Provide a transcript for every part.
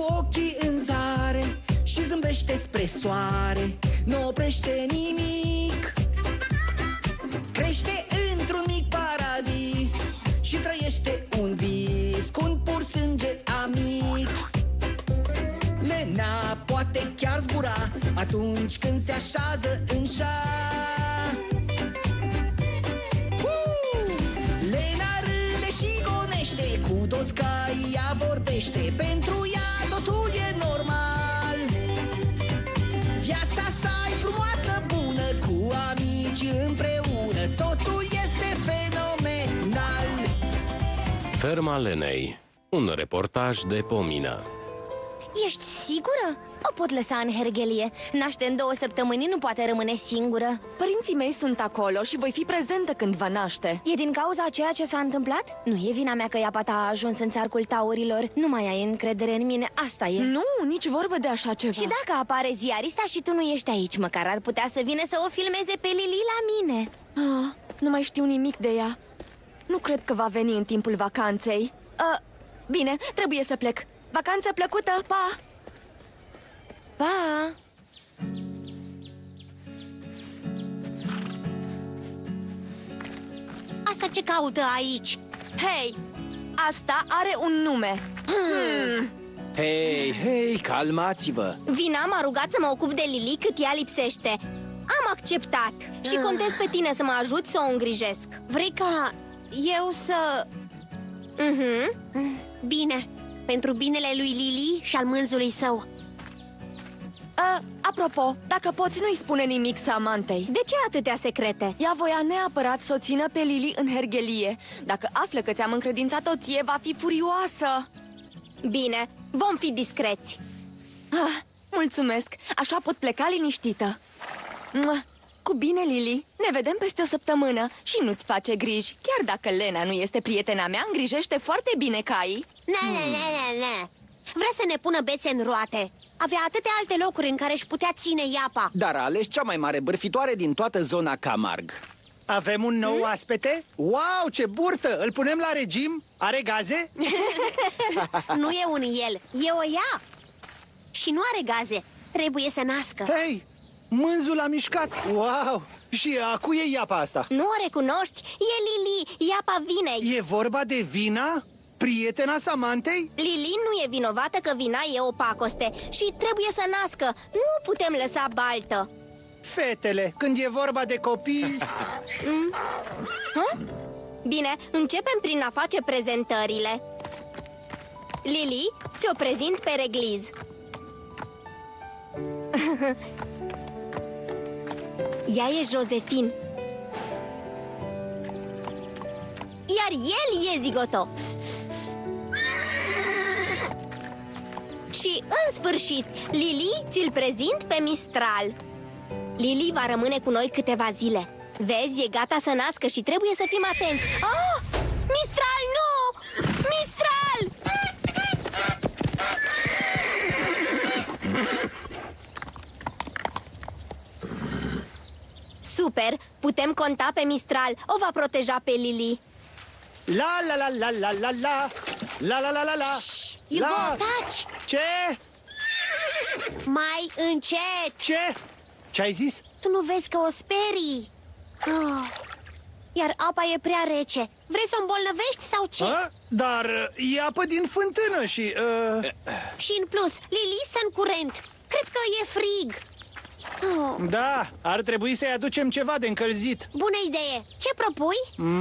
cu ochii în zare și zâmbește spre soare, nu oprește nimic. Crește într-un mic paradis și trăiește un vis cu un pur sânge amic. Lena poate chiar zbura atunci când se așează în șa. Lena râde și gonește, cu toți caii ea vorbește. Pentru ea totul e normal. Viața sa-i frumoasă, bună, cu amici împreună. Totul este fenomenal. Ferma Lenei. Un reportaj de Pomina. Ești sigură? O pot lăsa în herghelie. Naște în 2 săptămâni, nu poate rămâne singură. Părinții mei sunt acolo și voi fi prezentă când va naște. E din cauza a ceea ce s-a întâmplat? Nu e vina mea că iapata a ajuns în țarcul taurilor. Nu mai ai încredere în mine, asta e. Nu, nici vorbă de așa ceva. Și dacă apare ziarista și tu nu ești aici, măcar ar putea să vină să o filmeze pe Lili la mine. Nu mai știu nimic de ea. Nu cred că va veni în timpul vacanței. Bine, trebuie să plec. Vacanță plăcută, pa! Pa! Asta ce caută aici? Hei, asta are un nume. Hei, calmați-vă. Vina m-a rugat să mă ocup de Lili cât ea lipsește. Am acceptat și contez pe tine să mă ajut să o îngrijesc. Vrei ca eu să... Bine, pentru binele lui Lili și al mânzului său. Apropo, dacă poți, nu-i spune nimic Samantei. De ce atâtea secrete? Ea voia neapărat să o țină pe Lili în herghelie. Dacă află că ți-am încredințat-o ție, va fi furioasă. Bine, vom fi discreți. Mulțumesc, așa pot pleca liniștită. Cu bine, Lili, ne vedem peste o săptămână. Și nu-ți face griji. Chiar dacă Lena nu este prietena mea, îngrijește foarte bine caii. Ne. Vrea să ne pună bețe în roate. Avea atâtea alte locuri în care își putea ține iapa. Dar a ales cea mai mare bârfitoare din toată zona Camargue. Avem un nou oaspete? Wow, ce burtă! Îl punem la regim? Are gaze? Nu e un el, e o ea. Și nu are gaze, trebuie să nască. Hei, mânzul a mișcat! Wow! Și a cui e iapa asta? Nu o recunoști? E Lili, iapa Vinei. E vorba de Vina? Prietena Samantei? Lili nu e vinovată că Vina e o pacoste și trebuie să nască. Nu o putem lăsa baltă. Fetele, când e vorba de copii... Bine, începem prin a face prezentările. Lili, ți-o prezint pe regliz. Ea e Josephine. Iar el e Zigoto. Și, în sfârșit, Lili ți-l prezint pe Mistral. Lili va rămâne cu noi câteva zile. Vezi, e gata să nască și trebuie să fim atenți. Mistral, nu! Mistral! Super, putem conta pe Mistral. O va proteja pe Lili. La la la la la la la. La la la la la. Hugo, taci! Ce? Mai încet! Ce? Ce-ai zis? Tu nu vezi că o sperii? Iar apa e prea rece. Vrei să o îmbolnăvești sau ce? Dar e apă din fântână și... Și în plus, Lili stă în curent. Cred că e frig. Da, ar trebui să-i aducem ceva de încălzit. Bună idee. Ce propui?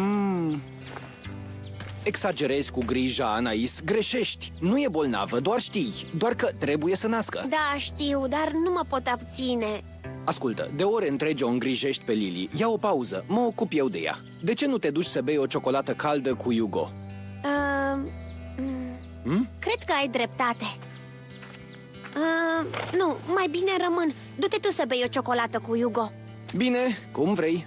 Exagerezi cu grija, Anais, greșești. Nu e bolnavă, doar știi. Doar că trebuie să nască. Da, știu, dar nu mă pot abține. Ascultă, de ore întregi o îngrijești pe Lili. Ia o pauză, mă ocup eu de ea. De ce nu te duci să bei o ciocolată caldă cu Hugo? Cred că ai dreptate. Nu, mai bine rămân. Du-te tu să bei o ciocolată cu Hugo. Bine, cum vrei.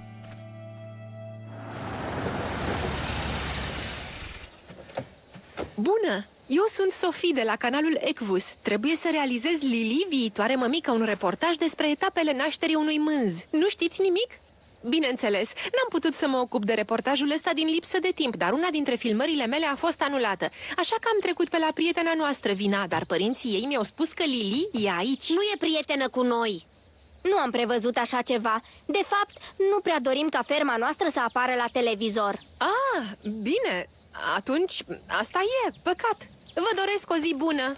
Bună! Eu sunt Sofie de la canalul Ecvus. Trebuie să realizez Lili, viitoare mămică, un reportaj despre etapele nașterii unui mânz. Nu știți nimic? Bineînțeles, n-am putut să mă ocup de reportajul ăsta din lipsă de timp, dar una dintre filmările mele a fost anulată. Așa că am trecut pe la prietena noastră, Vina, dar părinții ei mi-au spus că Lili e aici. Nu e prietenă cu noi. Nu am prevăzut așa ceva. De fapt, nu prea dorim ca ferma noastră să apară la televizor. Ah, bine, atunci asta e, păcat. Vă doresc o zi bună.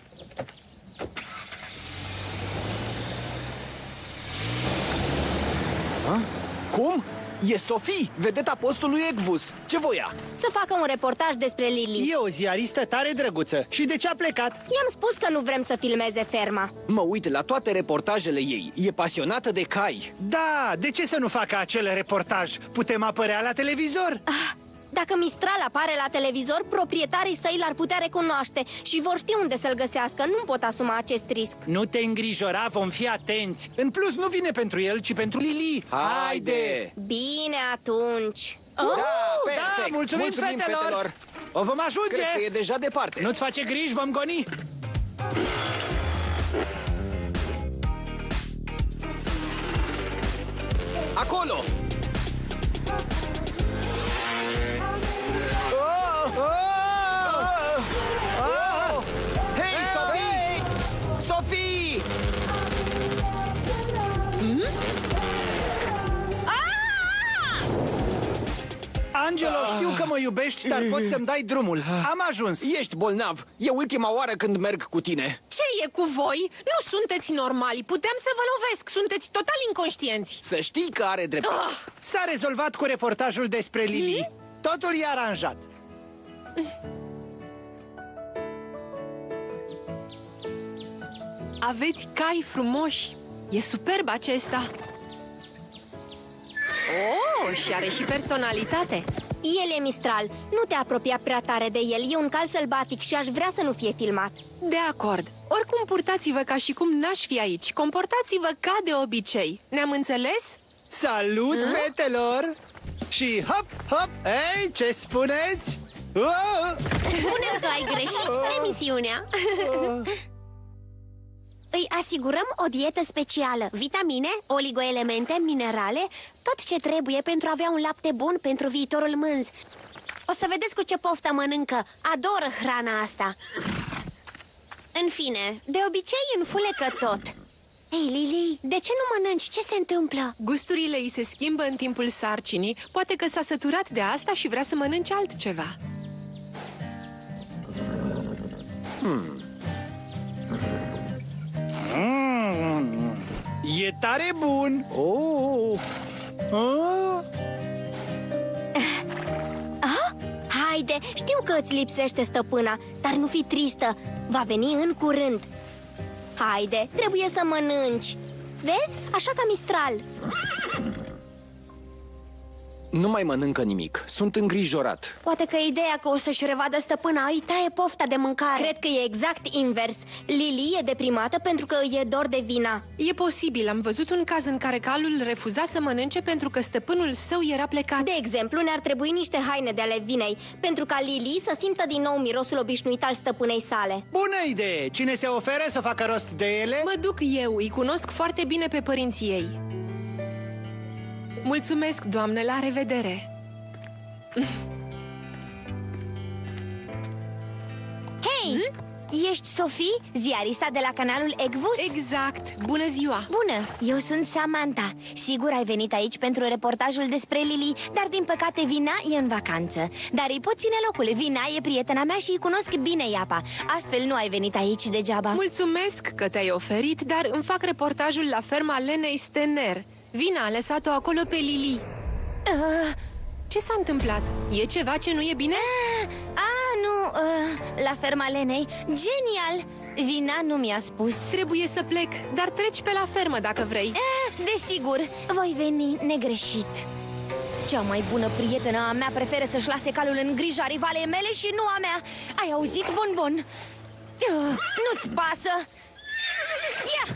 Cum? E Sophie, vedeta postului Ecvus. Ce voia? Să facă un reportaj despre Lili. E o ziaristă tare drăguță. Și de ce a plecat? I-am spus că nu vrem să filmeze ferma. Mă uit la toate reportajele ei. E pasionată de cai. Da, de ce să nu facă acel reportaj? Putem apărea la televizor? Dacă Mistral apare la televizor, proprietarii săi l-ar putea recunoaște și vor ști unde să-l găsească. Nu pot asuma acest risc. Nu te îngrijora, vom fi atenți. În plus, nu vine pentru el, ci pentru Lili. Haide! Bine atunci. Da, perfect. Da, mulțumim fetelor. O vom ajunge. Cred că e deja departe. Nu-ți face griji, vom goni. Acolo! Hei, Sophie! Sophie! Angelo, știu că mă iubești, dar poți să-mi dai drumul. Am ajuns. Ești bolnav. E ultima oară când merg cu tine. Ce e cu voi? Nu sunteți normali, puteam să vă lovesc, sunteți total inconștienți. Să știi că are dreptate. S-a rezolvat cu reportajul despre Lili. Totul e aranjat. Aveți cai frumoși. E superb acesta. Oh, și are și personalitate. El e Mistral. Nu te apropia prea tare de el. E un cal sălbatic și aș vrea să nu fie filmat. De acord. Oricum, purtați-vă ca și cum n-aș fi aici. Comportați-vă ca de obicei. Ne-am înțeles? Salut, fetelor! Și hop, hop! Ei, ce spuneți? Spune că ai greșit emisiunea. Îi asigurăm o dietă specială, vitamine, oligoelemente, minerale, tot ce trebuie pentru a avea un lapte bun pentru viitorul mânz. O să vedeți cu ce poftă mănâncă. Adoră hrana asta. În fine, de obicei înfulecă tot. Ei, Lili, de ce nu mănânci? Ce se întâmplă? Gusturile îi se schimbă în timpul sarcinii. Poate că s-a săturat de asta și vrea să mănânce altceva. E tare bun! Haide, știu că îți lipsește stăpâna, dar nu fi tristă. Va veni în curând. Haide, trebuie să mănânci. Vezi? Așa ca Mistral. Nu mai mănâncă nimic. Sunt îngrijorat. Poate că ideea că o să-și revadă stăpâna îi taie pofta de mâncare. Cred că e exact invers. Lili e deprimată pentru că îi e dor de Vina. E posibil, am văzut un caz în care calul refuza să mănânce pentru că stăpânul său era plecat. De exemplu, ne-ar trebui niște haine de ale Vinei, pentru ca Lili să simtă din nou mirosul obișnuit al stăpânei sale. Bună idee! Cine se oferă să facă rost de ele? Mă duc eu, îi cunosc foarte bine pe părinții ei. Mulțumesc, doamnă, la revedere. Hei! Ești Sophie, ziarista de la canalul Ecvus? Exact, bună ziua. Bună, eu sunt Samantha. Sigur ai venit aici pentru reportajul despre Lili, dar din păcate Vina e în vacanță. Dar îi pot ține locul, Vina e prietena mea și îi cunosc bine iapa. Astfel nu ai venit aici degeaba. Mulțumesc că te-ai oferit, dar îmi fac reportajul la ferma Lenei Stener. Vina a lăsat-o acolo pe Lili. Ce s-a întâmplat? E ceva ce nu e bine? La ferma Lenei. Genial! Vina nu mi-a spus. Trebuie să plec, dar treci pe la fermă dacă vrei. Desigur, voi veni negreșit. Cea mai bună prietenă a mea preferă să-și lase calul în grija rivalei mele și nu a mea. Ai auzit, Bonbon? Nu-ți pasă? Ia!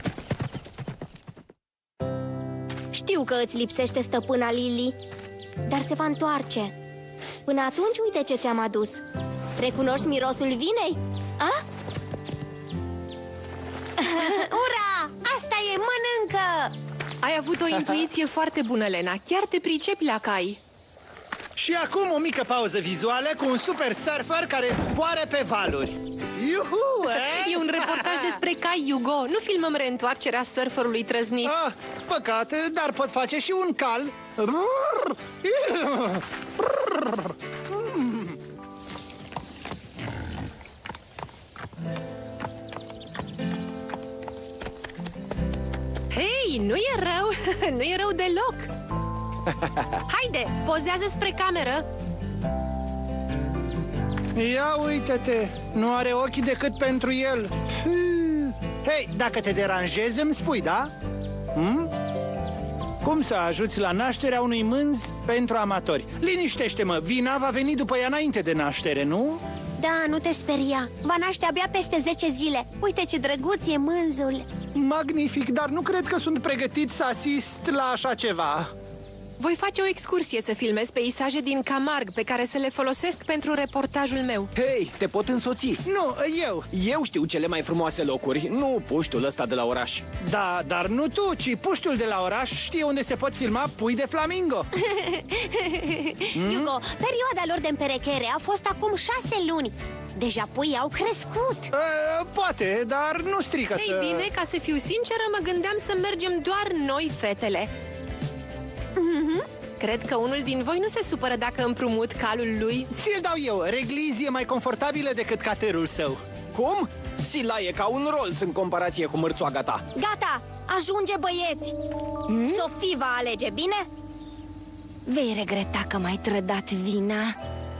Știu că îți lipsește stăpâna Lili, dar se va întoarce. Până atunci, uite ce ți-am adus. Recunoști mirosul vinei? A? Ura! Asta e, mănâncă! Ai avut o intuiție foarte bună, Lena. Chiar te pricepi la cai. Și acum o mică pauză vizuală cu un super surfer care zboară pe valuri. Iuhu, E un reportaj despre cai, Hugo. Nu filmăm reîntoarcerea surferului trăznit. Ah, păcat, dar pot face și un cal. Hei, nu e rău. Nu e rău deloc. Haide, pozează spre cameră. Ia uite-te, nu are ochi decât pentru el. Hei, dacă te deranjezi, îmi spui, da? Cum să ajuți la nașterea unui mânz pentru amatori? Liniștește-mă, Vina va veni după ea înainte de naștere, nu? Da, nu te speria. Va naște abia peste 10 zile. Uite ce drăguț e mânzul. Magnific, dar nu cred că sunt pregătit să asist la așa ceva. Voi face o excursie să filmez peisaje din Camargue pe care să le folosesc pentru reportajul meu. Hei, te pot însoți. Nu, eu. Eu știu cele mai frumoase locuri, nu puștul ăsta de la oraș. Da, dar nu tu, ci puștul de la oraș știe unde se pot filma pui de flamingo. Hugo, perioada lor de împerechere a fost acum 6 luni. Deja puii au crescut. Poate, dar nu strică Ei să... bine, ca să fiu sinceră, mă gândeam să mergem doar noi, fetele. Cred că unul din voi nu se supără dacă împrumut calul lui. Ți-l dau eu, Reglizi e mai confortabilă decât caterul său. Cum? Sila e ca un Rolls în comparație cu mărțoaga ta. Gata, ajunge, băieți. Sofie va alege, bine? Vei regreta că m-ai trădat, Vina.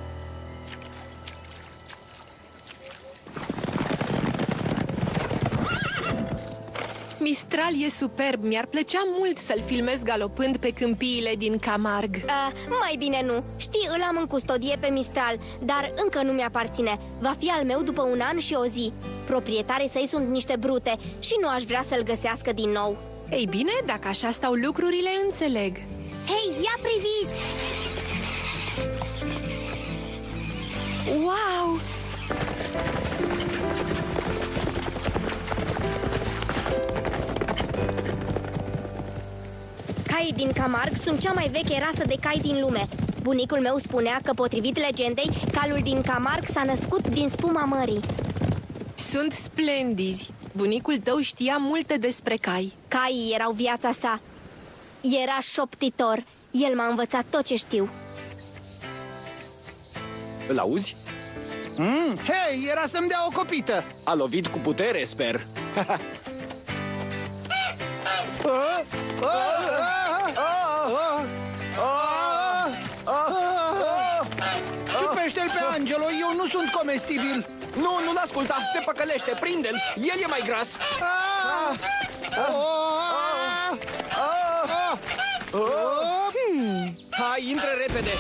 Mistral e superb, mi-ar plăcea mult să-l filmez galopând pe câmpiile din Camargue. Mai bine nu. Știi, îl am în custodie pe Mistral, dar încă nu mi-aparține. Va fi al meu după un an și o zi. Proprietarii săi sunt niște brute și nu aș vrea să-l găsească din nou. Ei bine, dacă așa stau lucrurile, înțeleg. Hei, ia priviți! Wow! Caii din Camargue sunt cea mai veche rasă de cai din lume. Bunicul meu spunea că, potrivit legendei, calul din Camargue s-a născut din spuma mării. Sunt splendizi. Bunicul tău știa multe despre cai. Caii erau viața sa. Era șoptitor. El m-a învățat tot ce știu. Îl auzi? Hei, era să-mi dea o copită. A lovit cu putere, sper. Ciupește-l pe Angelo, eu nu sunt comestibil. Nu, nu-l asculta, te păcălește, prinde-l. El e mai gras. Hai, intră repede.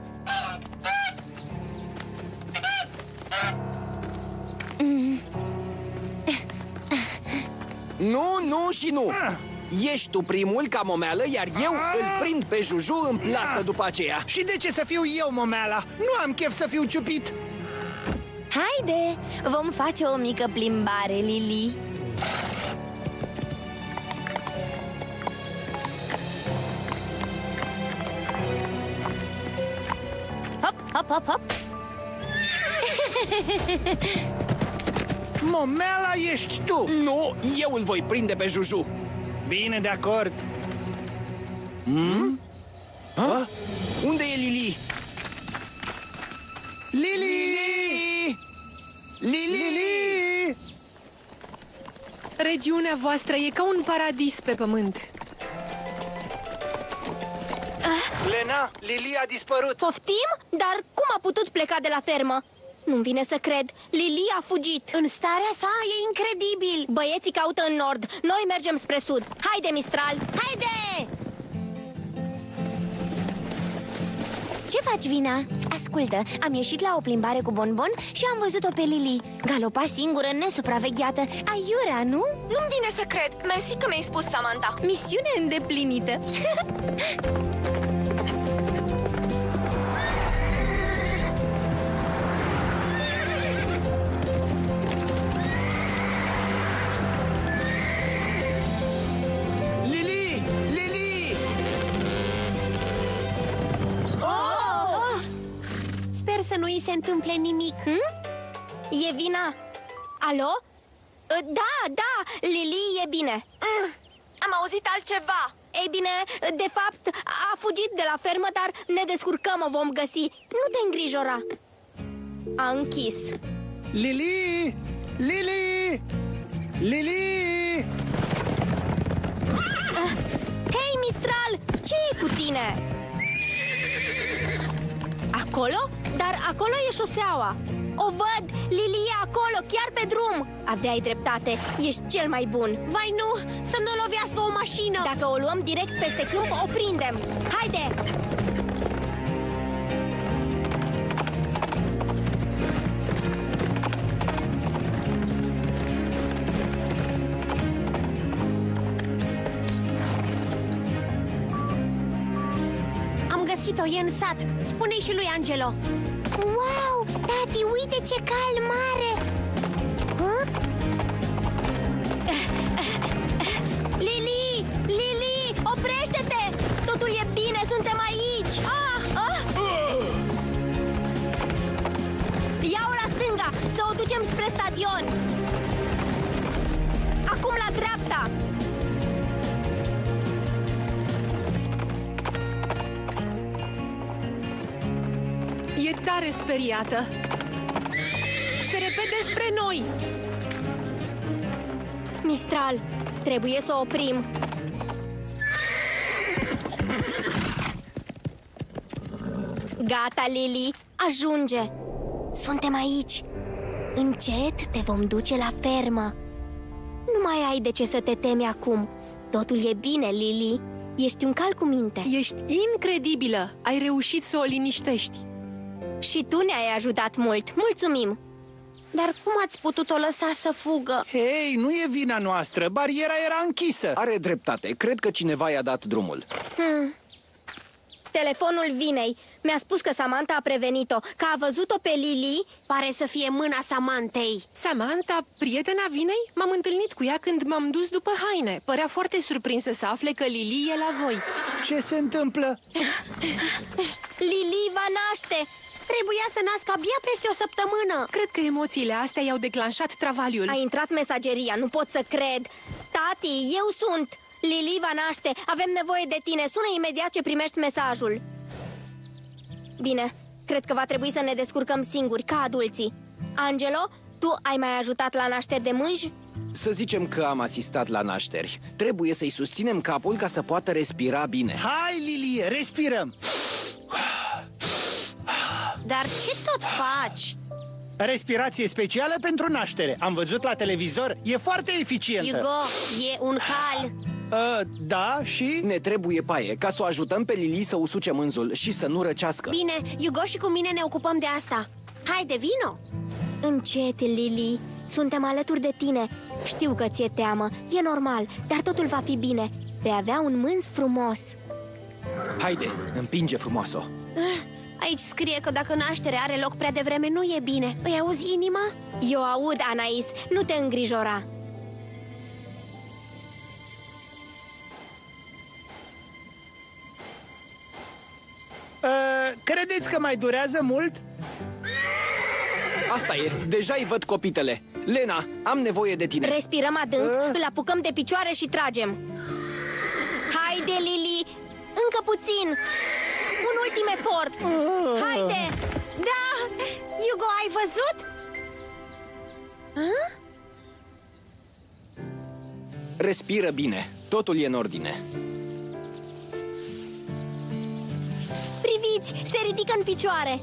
Nu, nu și nu. Ești tu primul ca momeală, iar eu îl prind pe Juju în plasă după aceea. Și de ce să fiu eu momeala? Nu am chef să fiu ciupit. Haide, vom face o mică plimbare, Lili. Hop, hop, hop, hop. Momeala ești tu. Nu, eu îl voi prinde pe Juju. Bine, de acord. Unde e Lili? Lili! Lili! Regiunea voastră e ca un paradis pe pământ. Lena, Lili a dispărut. Poftim? Dar cum a putut pleca de la fermă? Nu-mi vine să cred. Lili a fugit. În starea sa e incredibil. Băieții caută în nord. Noi mergem spre sud. Haide, Mistral! Haide! Ce faci, Vina? Ascultă, am ieșit la o plimbare cu Bonbon și am văzut-o pe Lili. Galopa singură, nesupravegheată. Aiurea, nu? Nu-mi vine să cred. Mersi că mi-ai spus, Samantha. Misiune îndeplinită. Lili! îi se întâmple nimic. E vina. Alo? Da, Lili e bine. Am auzit altceva. Ei bine, de fapt, a fugit de la fermă, dar ne descurcăm, o vom găsi. Nu te îngrijora. A închis. Lili! Lili! Lili! Hei, Mistral, ce e cu tine? Acolo? Dar acolo e șoseaua. O văd, Lili e acolo, chiar pe drum. Aveai dreptate, ești cel mai bun. Vai nu, să nu lovească o mașină. Dacă o luăm direct peste câmp, o prindem. Haide! Am găsit-o, e în sat. Spune-i și lui Angelo. Wow, tati, uite ce cal mare! Lili, oprește-te! Totul e bine, suntem aici! Ia-o la stânga, să o ducem spre stadion! Acum la dreapta! E tare speriată. Se repede spre noi. Mistral, trebuie să o oprim. Gata, Lili, ajunge. Suntem aici. Încet te vom duce la fermă. Nu mai ai de ce să te temi acum. Totul e bine, Lili. Ești un cal cu minte. Ești incredibilă. Ai reușit să o liniștești. Și tu ne-ai ajutat mult. Mulțumim! Dar cum ați putut-o lăsa să fugă? Hei, nu e vina noastră, bariera era închisă. Are dreptate, cred că cineva i-a dat drumul. Telefonul Vinei mi-a spus că Samantha a prevenit-o, că a văzut-o pe Lili. Pare să fie mâna Samanthei. Samantha, prietena Vinei? M-am întâlnit cu ea când m-am dus după haine. Părea foarte surprinsă să afle că Lili e la voi. Ce se întâmplă? Lili va naște! Trebuia să nască abia peste o săptămână. Cred că emoțiile astea i-au declanșat travaliul. A intrat mesageria, nu pot să cred. Tati, eu sunt! Lili va naște, avem nevoie de tine. Sună imediat ce primești mesajul. Bine, cred că va trebui să ne descurcăm singuri, ca adulții. Angelo, tu ai mai ajutat la nașteri de mânji? Să zicem că am asistat la nașteri. Trebuie să-i susținem capul ca să poată respira bine. Hai, Lili, respirăm. Dar ce tot faci? Respirație specială pentru naștere. Am văzut la televizor, e foarte eficientă. Hugo, e un cal. Da, și? Ne trebuie paie ca să o ajutăm pe Lili să usuce mânzul și să nu răcească. Bine, Hugo și cu mine ne ocupăm de asta. Haide, vino! Încet, Lili. Suntem alături de tine. Știu că ți-e teamă, e normal, dar totul va fi bine. Vei avea un mânz frumos. Haide, împinge frumoasă. Aici scrie că dacă nașterea are loc prea devreme, nu e bine. Îi auzi inima? Eu aud, Anais, nu te îngrijora. Credeți că mai durează mult? Asta e, deja îi văd copitele. Lena, am nevoie de tine. Respirăm adânc, îl apucăm de picioare și tragem. Haide, Lili, încă puțin. Un ultim efort. Haide! Da! Hugo, ai văzut? Respiră bine, totul e în ordine. Priviți, se ridică în picioare.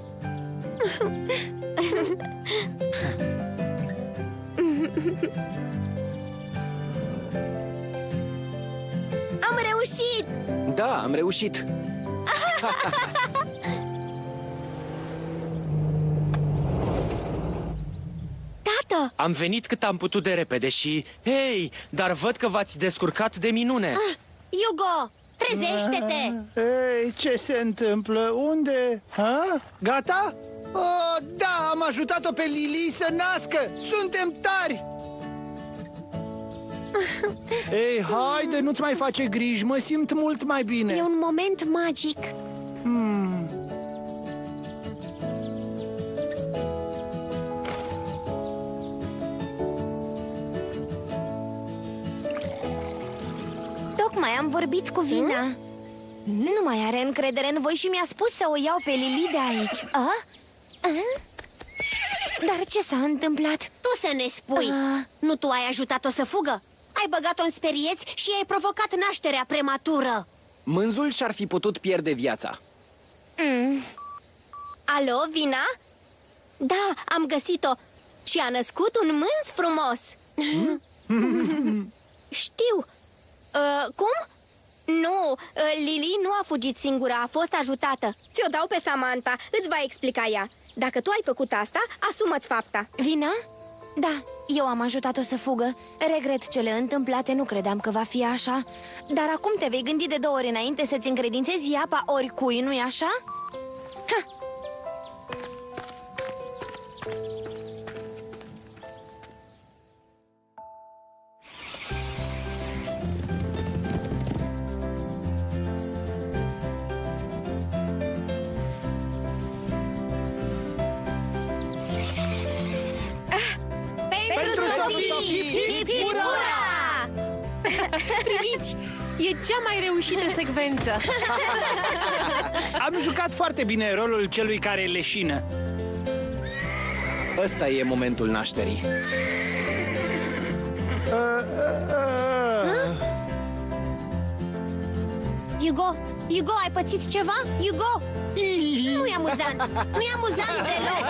Am reușit! Da, am reușit. Tată! Am venit cât am putut de repede și... Hei, dar văd că v-ați descurcat de minune. Hugo, trezește-te! Ei, ce se întâmplă? Unde? Gata? Oh, da, am ajutat-o pe Lili să nască! Suntem tari! Ei, haide, nu-ți mai face griji, mă simt mult mai bine. E un moment magic. Tocmai am vorbit cu Vina. Nu mai are încredere în voi și mi-a spus să o iau pe Lili de aici. Dar ce s-a întâmplat? Tu să ne spui. Nu tu ai ajutat-o să fugă? Ai băgat-o în sperieți și ai provocat nașterea prematură. Mânzul și-ar fi putut pierde viața. Alo, Vina? Da, am găsit-o. Și a născut un mânz frumos. Știu. Cum? Nu, Lili nu a fugit singură, a fost ajutată. Ți-o dau pe Samantha, îți va explica ea. Dacă tu ai făcut asta, asumă-ți fapta. Vina? Da, eu am ajutat-o să fugă. Regret cele întâmplate, nu credeam că va fi așa. Dar acum te vei gândi de 2 ori înainte să-ți încredințezi apa oricui, nu-i așa? Ha! Pentru Sofie! Ura! Priviți, e cea mai reușită secvență. Am jucat foarte bine rolul celui care leșină. Ăsta e momentul nașterii. Hugo, ai pățit ceva? Hugo! Nu e amuzant! Nu e amuzant deloc!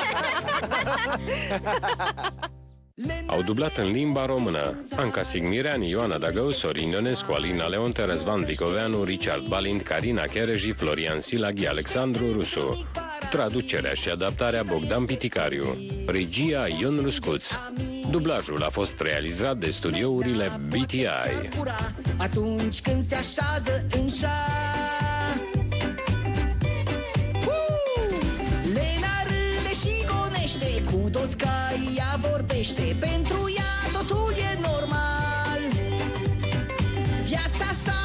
Au dublat în limba română Anca Sigmireani, Ioana Dagău, Sorin Ionescu, Alina Leonte, Răzvan Vicoveanu, Richard Balint, Carina Chereji, Florian Silaghi, Alexandru Rusu. Traducerea și adaptarea Bogdan Piticariu. Regia Ion Ruscuț. Dublajul a fost realizat de studiourile BTI. Atunci când se așează în șa, Lena râde și gonește, cu toți caii ea vorbește. Pentru ea totul e normal. Viața sa